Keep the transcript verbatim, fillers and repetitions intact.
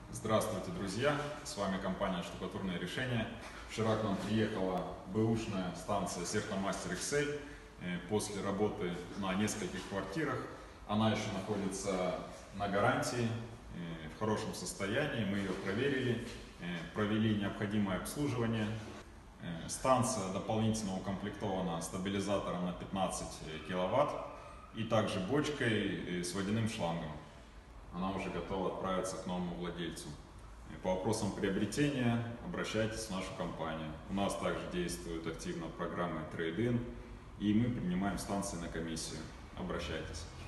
Здравствуйте, друзья! С вами компания «Штукатурные решения». Вчера к нам приехала бэушная станция Сертомастер икс эль после работы на нескольких квартирах. Она еще находится на гарантии, в хорошем состоянии. Мы ее проверили, провели необходимое обслуживание. Станция дополнительно укомплектована стабилизатором на пятнадцать киловатт и также бочкой с водяным шлангом. Она уже готова отправиться к новому владельцу. По вопросам приобретения обращайтесь в нашу компанию. У нас также действует активно программа трейд-ин, и мы принимаем станции на комиссию. Обращайтесь.